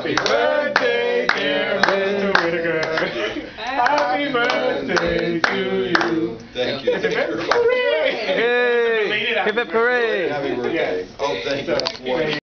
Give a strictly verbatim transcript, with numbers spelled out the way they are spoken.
Happy birthday, dear Mister Whitaker. Happy birthday to you. Thank you. Hooray! Hey! Hip hip hooray! Happy birthday. Oh, thank you.